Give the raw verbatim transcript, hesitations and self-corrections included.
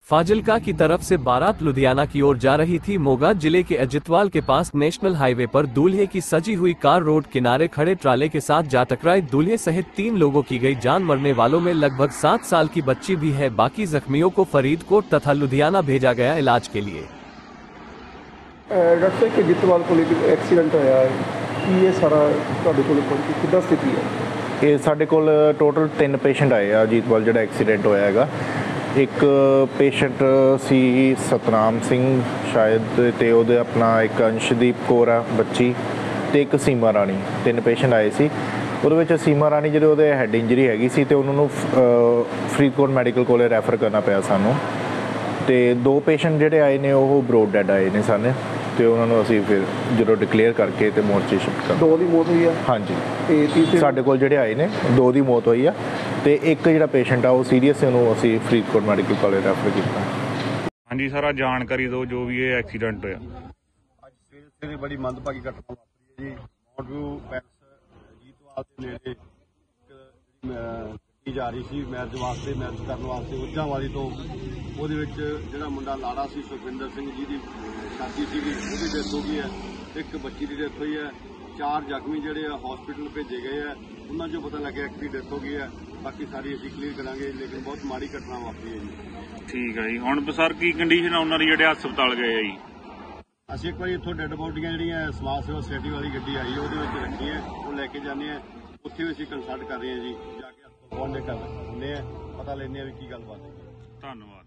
फाजिल्का की तरफ से बारात लुधियाना की ओर जा रही थी। मोगा जिले के अजितवाल के पास नेशनल हाईवे पर दूल्हे की सजी हुई कार रोड किनारे खड़े ट्राले के साथ जा टकराई। दूल्हे सहित तीन लोगों की गई जान। मरने वालों में लगभग सात साल की बच्ची भी है। बाकी जख्मियों को फरीदकोट तथा लुधियाना भेजा गया इलाज के लिए। डॉक्टर साहब अजितवाल को एक्सीडेंट होया है कि ये सारा कितना स्थिति है? ये साडे कोल टोटल तीन पेशेंट आए अजीतवाल जो एक्सीडेंट होया है। एक पेशेंट सी सतनाम सिंह शायद ते ओदे अपना एक अंशदीप कौर आ बच्ची ते एक सीमा रानी। तीन पेशेंट आए सी। ਉਹਦੇ ਵਿੱਚ ਸੀਮਾ ਰਾਣੀ ਜਿਹੜੇ ਉਹਦੇ ਹੈਡ ਇੰਜਰੀ ਹੈਗੀ ਸੀ ਤੇ ਉਹਨਾਂ ਨੂੰ ਫਰੀਦਕੋਟ ਮੈਡੀਕਲ ਕੋਲੇ ਰੈਫਰ ਕਰਨਾ ਪਿਆ ਸਾਨੂੰ। ਤੇ ਦੋ ਪੇਸ਼ੈਂਟ ਜਿਹੜੇ ਆਏ ਨੇ ਉਹ ਬਰੋਡ ਡੈਡ ਆਏ ਨੇ ਸਾਨੇ ਤੇ ਉਹਨਾਂ ਨੂੰ ਅਸੀਂ ਫਿਰ ਜਦੋਂ ਡਿਕਲੇਅਰ ਕਰਕੇ ਤੇ ਮੋਰਚੇ ਸ਼ਿਫਟ ਕਰ। ਦੋ ਦੀ ਮੌਤ ਹੋਈ ਆ? ਹਾਂਜੀ, ਤੇ ਤੀਸਰੇ ਸਾਡੇ ਕੋਲ ਜਿਹੜੇ ਆਏ ਨੇ ਦੋ ਦੀ ਮੌਤ ਹੋਈ ਆ ਤੇ ਇੱਕ ਜਿਹੜਾ ਪੇਸ਼ੈਂਟ ਆ ਉਹ ਸੀਰੀਅਸ ਉਹਨੂੰ ਅਸੀਂ ਫਰੀਦਕੋਟ ਮੈਡੀਕਲ ਕਾਲਜ ਰੈਫਰ ਕੀਤਾ। ਹਾਂਜੀ ਸਾਰਾ ਜਾਣਕਾਰੀ ਦਿਓ ਜੋ ਵੀ ਇਹ ਐਕਸੀਡੈਂਟ ਹੋਇਆ। ਅੱਜ ਸਵੇਰੇ ਸਵੇਰੇ ਬੜੀ ਮੰਦਭਾਗੀ ਘਟਨਾ ਵਾਪਰੀ ਹੈ ਜੀ। ਮਾਊਂਟ ਵਿਊ ਪੈਲਸ ਅਜੀਤਵਾਲ ਦੇ ਨੇੜੇ ਇੱਕ ਗੱਡੀ ਜਾ ਰਹੀ ਸੀ ਮੈਰਿਜ ਵਾਸਤੇ ਮੈਰਿਜ ਕਰਨ ਵਾਸਤੇ ਉੱਜਾਂ ਵਾਲੀ ਤੋਂ। ਉਹਦੇ ਵਿੱਚ ਜਿਹੜਾ ਮੁੰਡਾ ਲਾੜਾ ਸੀ ਸੁਖਵਿੰਦਰ ਸਿੰਘ ਜੀ ਦੀ ਸ਼ਾਦੀ ਸੀਗੀ ਉਹਦੀ ਡੈਥ ਹੋ ਗਈ ਹੈ। ਇੱਕ ਬੱਚੀ ਦੀ ਡੈਥ ਹੋਈ ਹੈ। ਚਾਰ ਜ਼ਖਮੀ ਜਿਹੜੇ ਆ ਹਸਪੀਟਲ ਭੇਜੇ ਗਏ ਆ। ਉਹਨਾਂ 'ਚੋਂ ਪਤਾ ਲੱਗਿਆ ਕਿ ਡੈਥ ਹੋ ਗਈ ਹੈ। ਬਾਕੀ ਸਾਰੀ ਅਸੀਂ ਕਲੀਅਰ ਕਰਾਂਗੇ ਲੇਕਿਨ ਬਹੁਤ ਮਾੜੀ ਘਟਨਾ ਵਾਪਰੀ ਹੈ ਜੀ। ਠੀਕ ਹੈ ਜੀ। ਹੁਣ ਸਰ ਕੀ ਕੰਡੀਸ਼ਨ ਆ ਉਹਨਾਂ ਦੀ ਜਿਹੜੇ ਹਸਪਤਾਲ ਗਏ ਆ ਜੀ? ਅਸੀਂ ਇੱਕ ਵਾਰੀ ਇੱਥੋਂ ਡੈੱਡ ਬੋਡੀਆਂ ਜਿਹੜੀਆਂ ਸਮਾਜ ਸੇਵਾ ਸੋਸਾਇਟੀ ਵਾਲੀ ਗੱਡੀ ਆਈ ਉਹਦੇ ਵਿੱਚ ਰੱਖੀਆਂ ਉਹ ਲੈ ਕੇ ਜਾਂਦੇ ਆ। ਉੱਥੇ ਵੀ ਅਸੀਂ ਕੰਸਲਟ ਕਰ ਰਹੇ ਹਾਂ ਜੀ। ਜਾ ਕੇ ਹਸਪਤਾਲ ਪਹੁੰਚਦੇ ਕਰ ਲੈਂਦੇ ਆ ਪਤਾ ਲੈਂਦੇ ਆ ਵੀ ਕੀ ਗੱਲਬਾਤ ਹੈ। ਧੰਨਵਾਦ।